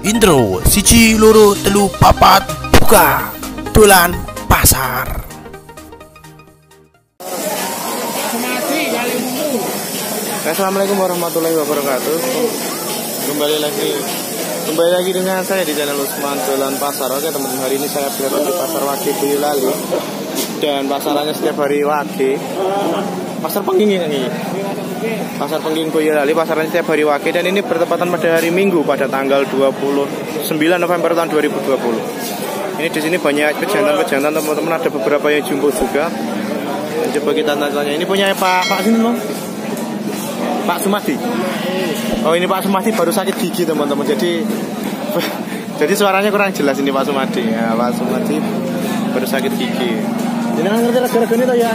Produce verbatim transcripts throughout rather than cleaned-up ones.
Intro siji loro telu papat buka dolan pasar. Assalamualaikum warahmatullahi wabarakatuh. Kembali lagi Kembali lagi dengan saya di channel Usman Dolan Pasar. Oke teman-teman, hari ini saya berada di Pasar Wage Boyolali. Dan pasarannya setiap hari Wage. Pasar Pengging ini. Pasar Pengging Boyolali, pasarannya setiap hari Wage. Dan ini bertepatan pada hari Minggu pada tanggal dua puluh sembilan November tahun dua ribu dua puluh. Ini di sini banyak pejantan-pejantan teman-teman, ada beberapa yang jumbo juga. Dan coba kita tanya, ini punya Pak Pak sini loh. Pak Sumadi. Oh, ini Pak Sumadi baru sakit gigi teman-teman. Jadi jadi suaranya kurang jelas ini Pak Sumadi. Ya, Pak Sumadi baru sakit gigi. Ini kan ngerti rega-rega ini toh ya?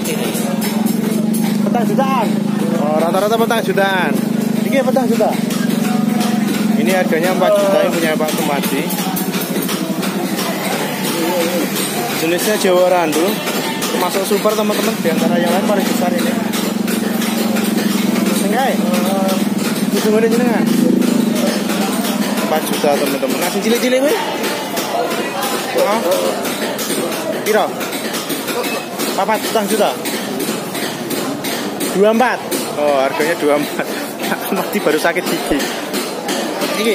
Petang jutaan. Oh, rata-rata petang jutaan. Ini petang juta. Ini harganya empat juta yang punya Pak Sumadi. Jenisnya Jawa Randul. Termasuk super teman-teman, di antara yang lain paling besar ini. Enggak, itu gede jenengan empat juta teman-teman. Nasi cilik-cilik weh. Oh. Piro? Papat setengah juta. Dua empat. Oh, harganya dua empat. Mati baru sakit gigi. Ini.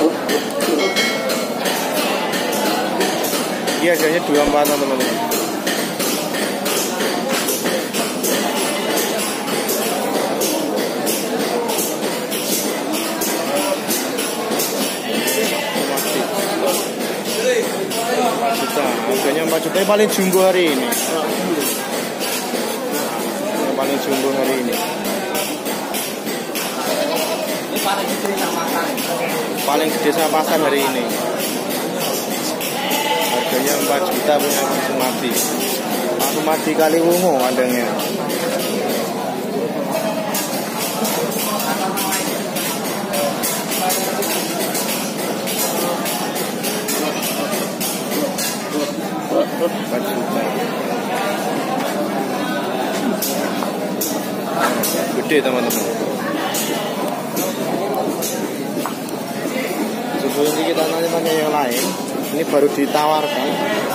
Ini harganya dua empat teman-teman. Harganya empat juta, yang paling jumbo hari ini. Yang paling jumbo hari ini. Paling gede sama pasar hari ini. Harganya empat juta punya Pak Sumadi. Pak Sumadi Kaliwungu kandangnya. empat juta. Gede teman-teman. Sebelum kita nanya-nanya yang lain, ini baru ditawarkan.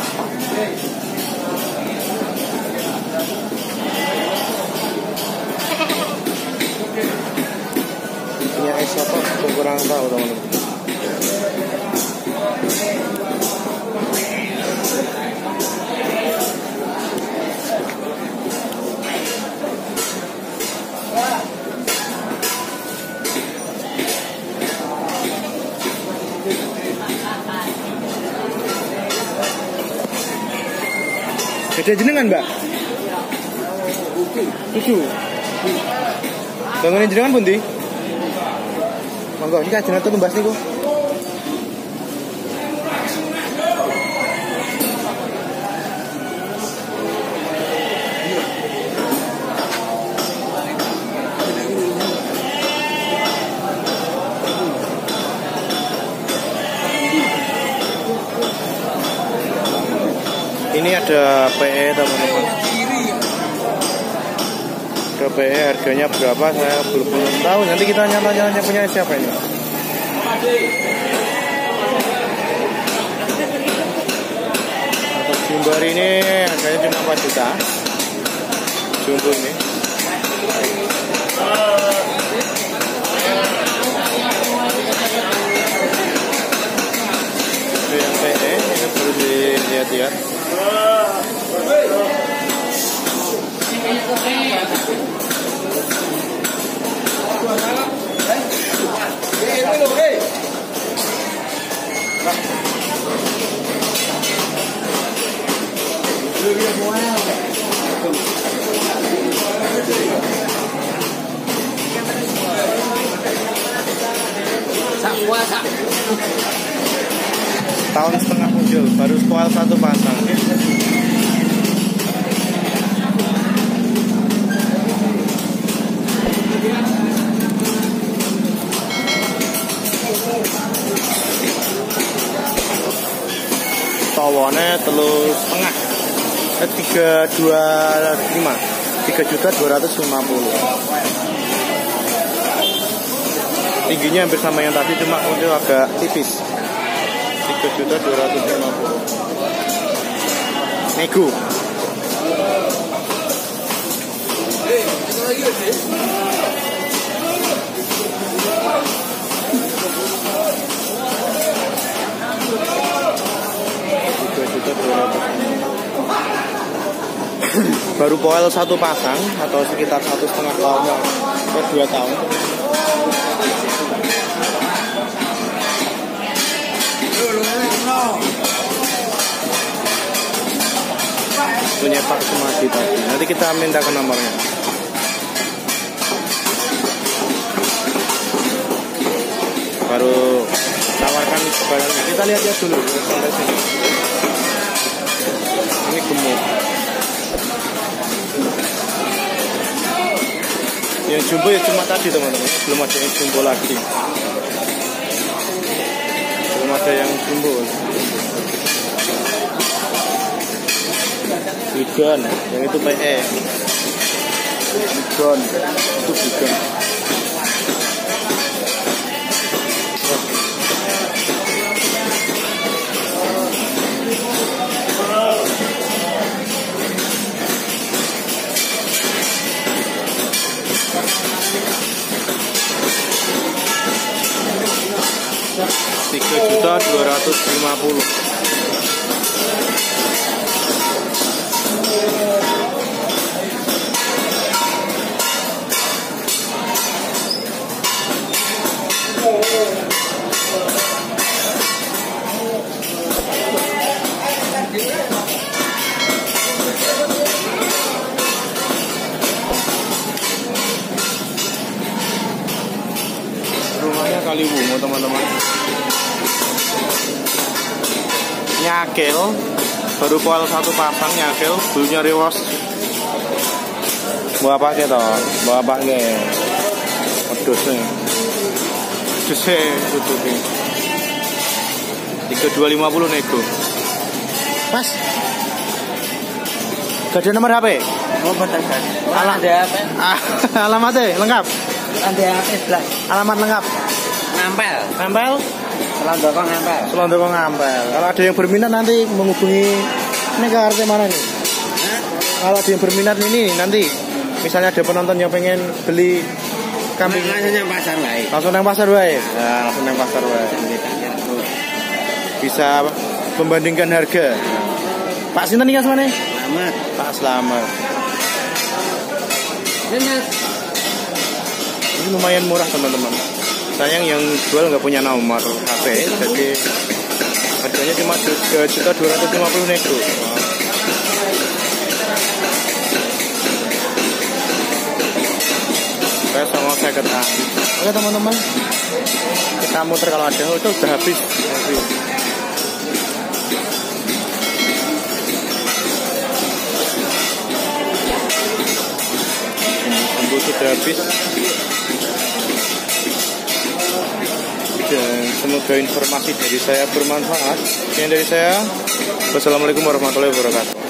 Punya es apa? Kurang tahu teman-teman. Gede jenengan mbak? Tujuh. Bangunin jenengan pun di? Monggo, ini kan jenengan tuh tumbas nih kok. Ini ada P E teman-teman. Ada P E, harganya berapa saya belum tahu. Nanti kita tanya-tanya punya siapa ini. Untuk jumbo hari ini harganya cuma empat juta. Jumbo ini. Itu yang P E, ini perlu dilihat-lihat. Tahun setengah muncul, baru spoil satu pasang. Tawane telur setengah, eh, tiga dua lima, tiga juta dua ratus lima puluh. tingginya hampir sama yang tadi, cuma untuk agak tipis. Tiga juta dua ratus lima puluh. Nego. Baru poel satu pasang atau sekitar satu setengah tahun atau dua tahun. Punya Pak Sumadi tadi. Nanti kita minta ke nomornya. Baru tawarkan barangnya. Kita lihat ya dulu sampai sini. Ini gemuk. Yang jumbo ya cuma tadi teman-teman, belum ada yang jumbo lagi. Belum ada yang jumbo. Bigon, yang itu P E. Bigon, itu bigon. Tiga juta dua ratus lima puluh. Rumahnya Kaliwungu teman-teman. Nyakil, baru poel satu pasang nyakil, bulunya rewas. Bawa pakai toh, bawa pakai. Pedosnya, pedosnya tutupi. Tiga dua lima puluh nego. Mas, gak ada nomor H P? Oh betul kan. Alam Ada apa? Ah, alamatnya lengkap. Ada apa sebelah? Alamat lengkap. Ngampel. Nempel. Selondokong ngampel. Selondokong ngampel. Kalau ada yang berminat nanti menghubungi. Ini ke R T mana nih? Hah? Kalau ada yang berminat ini nanti, misalnya ada penonton yang pengen beli kambing, Langsung yang pasar lain. langsung nang pasar wae. Nah, langsung nang pasar wae. Bisa membandingkan harga. Pak sinten iki asmane? Selamat. Pak Slamet. Ini mas. Ini lumayan murah teman-teman. Sayang yang jual nggak punya nomor H P, jadi harganya cuma tiga juta dua ratus lima puluh nego. Saya sama saya kata. Oke teman-teman, kita muter kalau ada. Oh, itu udah habis. habis. Bumbu sudah habis. Dan semoga informasi dari saya bermanfaat. Sekian dari saya. Wassalamualaikum warahmatullahi wabarakatuh.